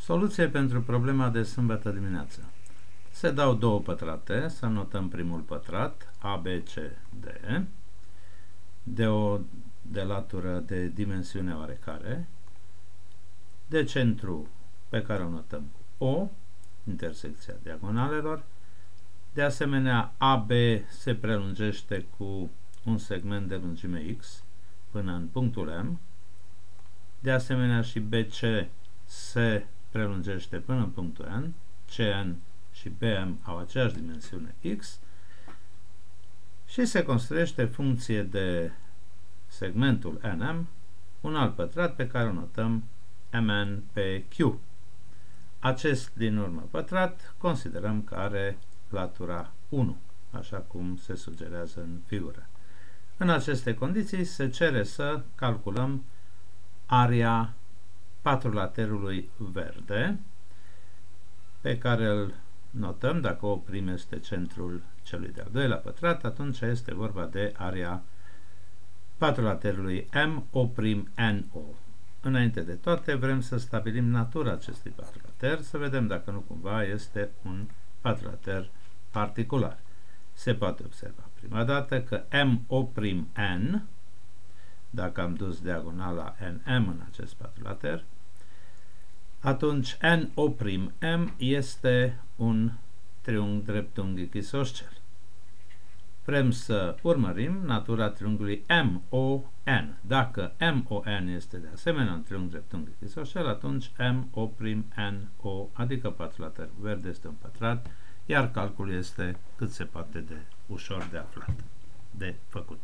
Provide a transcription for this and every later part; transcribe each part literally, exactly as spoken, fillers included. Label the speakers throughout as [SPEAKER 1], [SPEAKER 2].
[SPEAKER 1] Soluție pentru problema de sâmbătă dimineață. Se dau două pătrate, să notăm primul pătrat, A, B, C, D, de o de latură de dimensiune oarecare, de centru pe care o notăm cu O, intersecția diagonalelor. De asemenea, A B se prelungește cu un segment de lungime X până în punctul M. De asemenea, și B C se prelungește până în punctul N. C N și B M au aceeași dimensiune X și se construiește funcție de segmentul N M un alt pătrat pe care o notăm M N pe Q. Acest din urmă pătrat considerăm că are latura unu, așa cum se sugerează în figură. În aceste condiții se cere să calculăm area patrulaterului verde, pe care îl notăm, dacă O' este centrul celui de-al doilea pătrat, atunci este vorba de area patrulaterului M O' N O. Înainte de toate, vrem să stabilim natura acestui patrulater, să vedem dacă nu cumva este un patrulater particular. Se poate observa prima dată că M O' N, dacă am dus diagonala N M în acest patrulater, atunci N O' M este un triunghi dreptunghic isoscel. Vrem să urmărim natura triunghiului M O N. Dacă M O N este de asemenea un triunghi dreptunghic isoscel, atunci M O' N O, adică patrulaterul verde, este un pătrat, iar calculul este cât se poate de ușor de aflat, de făcut.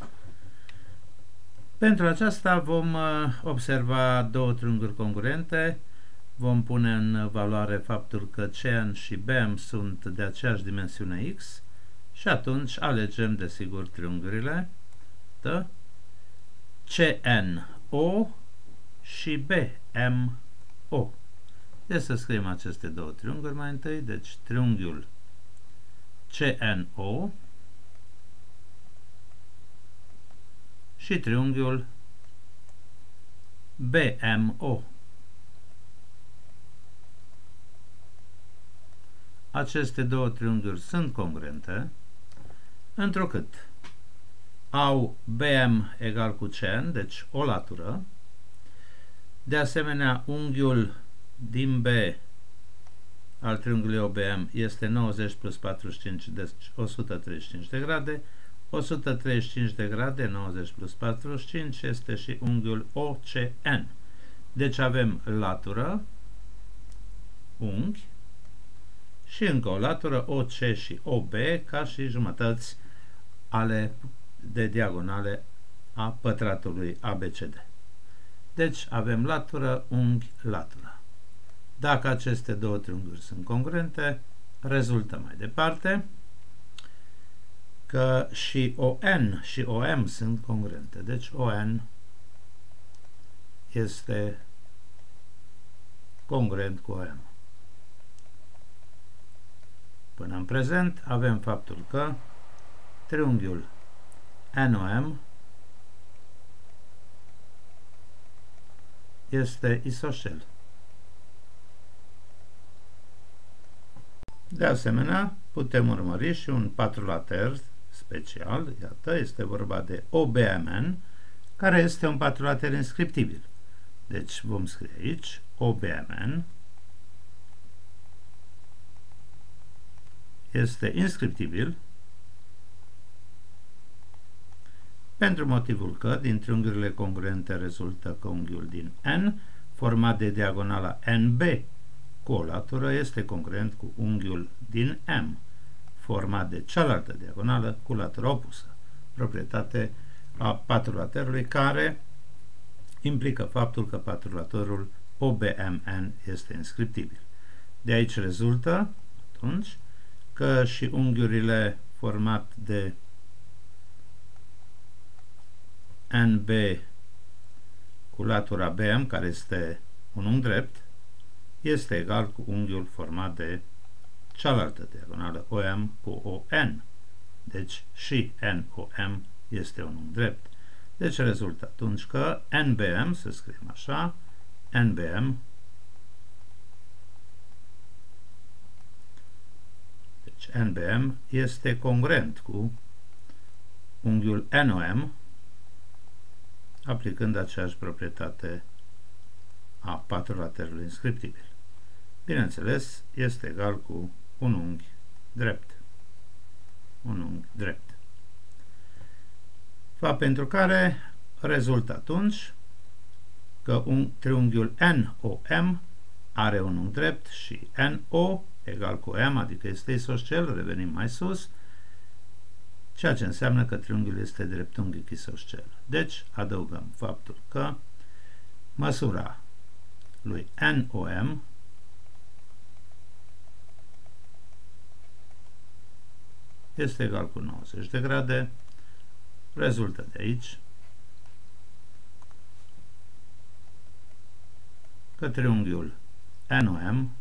[SPEAKER 1] Pentru aceasta vom observa două triunghiuri congruente, vom pune în valoare faptul că C N și B M sunt de aceeași dimensiune X și atunci alegem desigur triunghiurile de C N O și B M O. Deci să scriem aceste două triunghiuri mai întâi, deci triunghiul C N O și triunghiul B M O. Aceste două triunghiuri sunt congruente, întrucât au B M egal cu C N, deci o latură. De asemenea, unghiul din B al triunghiului O B M este nouăzeci plus patruzeci și cinci, deci o sută treizeci și cinci de grade. o sută treizeci și cinci de grade, nouăzeci plus patruzeci și cinci este și unghiul O C N. Deci avem latură, unghi și încă o latură O C și O B ca și jumătăți ale de diagonale a pătratului A B C D. Deci avem latură, unghi, latură. Dacă aceste două triunghiuri sunt congruente, rezultă mai departe că și O N și O M sunt congruente. Deci O N este congruent cu O M. Până în prezent avem faptul că triunghiul N O M este isoscel. De asemenea, putem urmări și un patrulater special, iată, este vorba de O B M N, care este un patrulater inscriptibil. Deci vom scrie aici O B M N este inscriptibil pentru motivul că din triunghiurile congruente rezultă că unghiul din N, format de diagonala N B cu o latură, este congruent cu unghiul din M, format de cealaltă diagonală cu latura opusă, proprietate a patrulaterului care implică faptul că patrulatorul O B M N este inscriptibil. De aici rezultă, atunci, că și unghiurile format de N B cu latura B M, care este un unghi drept, este egal cu unghiul format de cealaltă diagonală O M cu O N. Deci și N O M este un unghi drept. Deci rezultă atunci că N B M, să scriem așa, N B M N B M este congruent cu unghiul N O M, aplicând aceeași proprietate a patrulaterului inscriptibil. Bineînțeles, este egal cu un unghi drept. Un unghi drept. Fapt pentru care rezultă atunci că un triunghiul N O M are un unghi drept și N O egal cu M, adică este isoscel, revenim mai sus, ceea ce înseamnă că triunghiul este dreptunghic isoscel. Deci, adăugăm faptul că măsura lui N O M este egal cu nouăzeci de grade, rezultă de aici că triunghiul N O M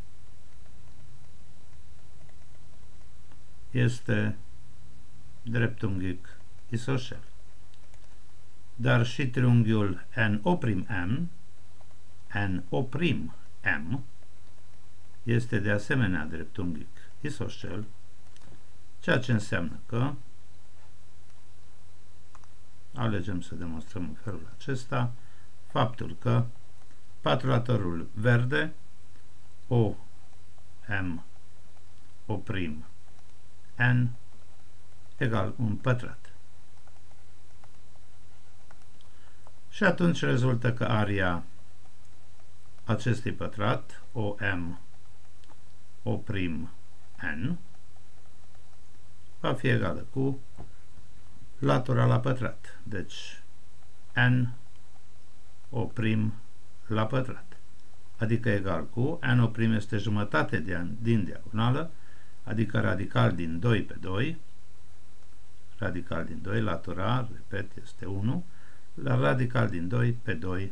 [SPEAKER 1] este dreptunghic isoscel. Dar și triunghiul N O' M, N O' M este de asemenea dreptunghic isoscel, ceea ce înseamnă că alegem să demonstrăm în felul acesta faptul că patrulatorul verde O M O' N egal un pătrat. Și atunci rezultă că aria acestui pătrat O M O' N va fi egală cu latura la pătrat. Deci N O' la pătrat. Adică egal cu N O' este jumătate din diagonală, adică radical din doi pe doi, radical din doi, latura, repet, este unu, la radical din doi pe doi,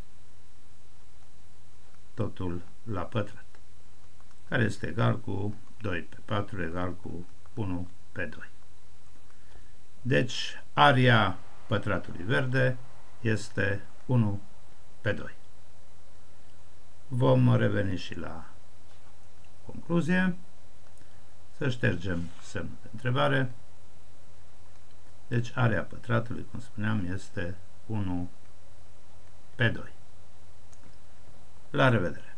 [SPEAKER 1] totul la pătrat, care este egal cu doi pe patru, egal cu unu pe doi. Deci, aria pătratului verde este unu pe doi. Vom reveni și la concluzie. Să ștergem semnul de întrebare. Deci, area pătratului, cum spuneam, este unu pe doi. La revedere!